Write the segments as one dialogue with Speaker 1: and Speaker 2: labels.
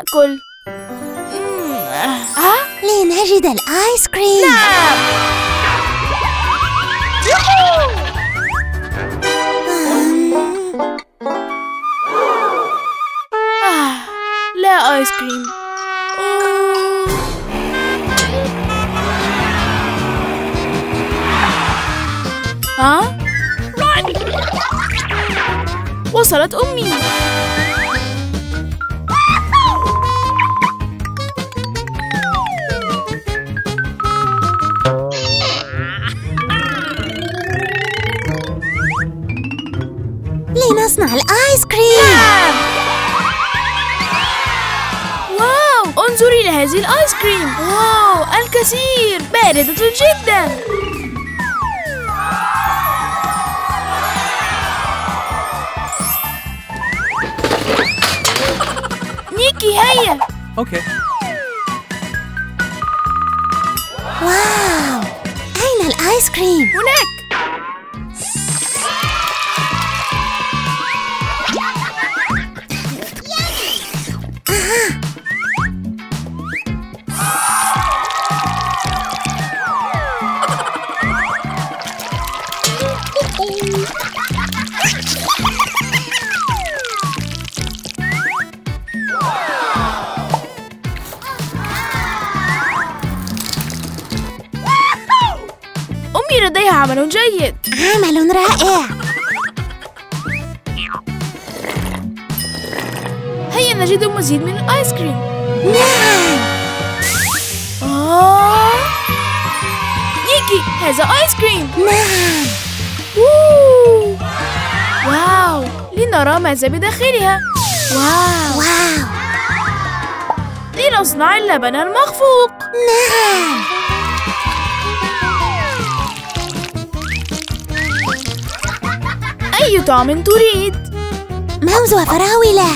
Speaker 1: آكل.
Speaker 2: لنجد الآيس كريم.
Speaker 1: نعم. لا آيس كريم. وصلت أمي.
Speaker 2: لنصنع الآيس كريم.
Speaker 1: واو، انظري إلى هذه الآيس كريم. واو، الكثير، باردة جدا. نيكي هيا.
Speaker 3: اوكي.
Speaker 2: واو، أين الآيس كريم؟
Speaker 1: هناك. أمي لديها عمل جيد.
Speaker 2: عمل رائع.
Speaker 1: هيا نجد مزيد من الآيس كريم.
Speaker 2: نعم.
Speaker 1: نيكي، هذا آيس كريم.
Speaker 2: نعم.
Speaker 1: واو، لنرى ماذا بداخلها. واو. لنصنع اللبن المخفوق.
Speaker 2: نعم.
Speaker 1: أي طعم تريد؟
Speaker 2: موز وفراولة.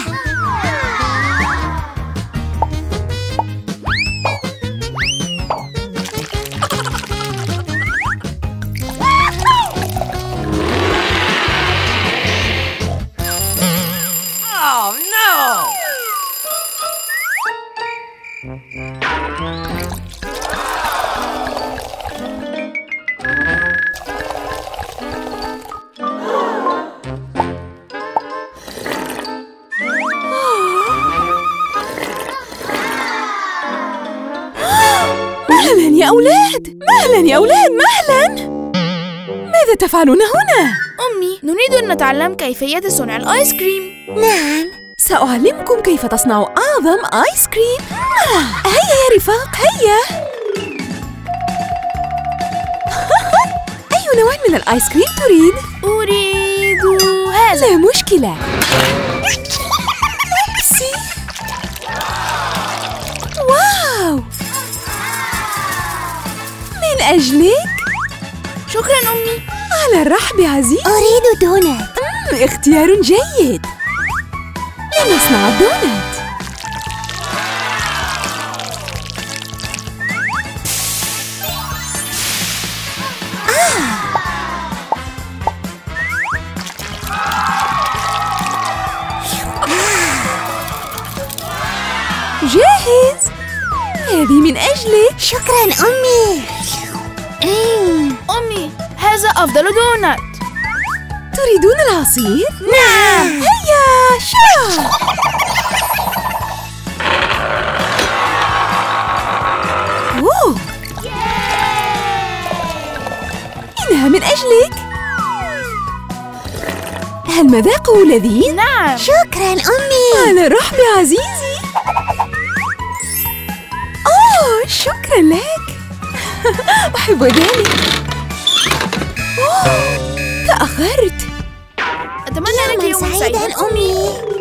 Speaker 4: مهلا يا أولاد، مهلا يا أولاد، مهلا. ماذا تفعلون هنا؟
Speaker 1: أمي، نريد أن نتعلم كيفية صنع الآيس كريم.
Speaker 2: نعم.
Speaker 4: سأعلمكم كيف تصنعوا أعظم آيس كريم. هيا يا رفاق، هيا. أي نوع من الآيس كريم تريد؟
Speaker 1: أريد هذا.
Speaker 4: لا مشكلة. أوبسي. واو، من أجلك.
Speaker 1: شكرا أمي.
Speaker 4: على الرحب عزيزي.
Speaker 2: أريد دونات.
Speaker 4: اختيار جيد. لنصنع الدونات. جاهز. هذه من أجلك.
Speaker 2: شكرا أمي.
Speaker 1: أمي، هذا أفضل دونات.
Speaker 4: تريدون العصير؟
Speaker 1: نعم.
Speaker 4: هيا شا. أوه، إنها من أجلك. هل مذاقه لذيذ؟
Speaker 1: نعم.
Speaker 2: شكرا أمي.
Speaker 4: على الرحب عزيزي. أوه، شكرا لك. أحب ذلك. أوه، تأخرت.
Speaker 1: أتمنى لك يوما سعيدا أمي.